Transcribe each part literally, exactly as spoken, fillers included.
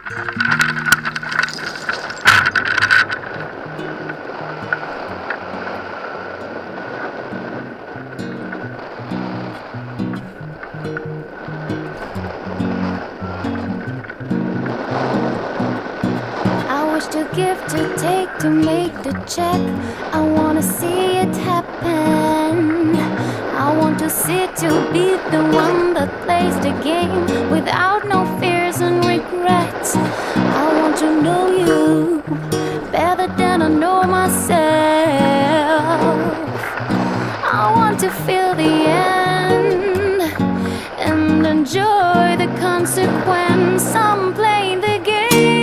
To give, to take, to make the check. I wanna see it happen. I want to see to be the one that plays the game without no fears and regrets. I want to know you better than I know myself. I want to feel the end and enjoy the consequence. I'm playing the game.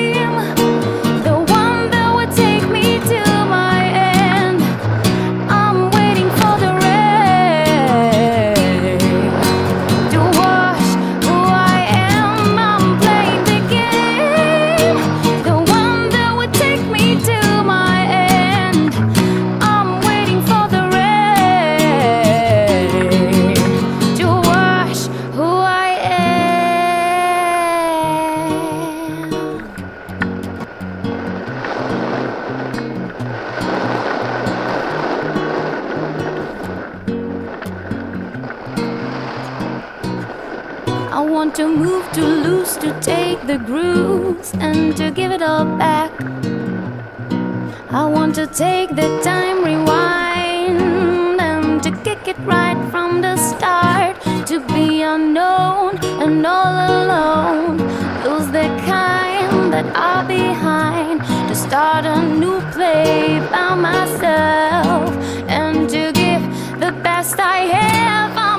I want to move, to lose, to take the grooves and to give it all back. I want to take the time, rewind, and to kick it right from the start. To be unknown and all alone, lose the kind that are behind. To start a new play by myself and to give the best I have.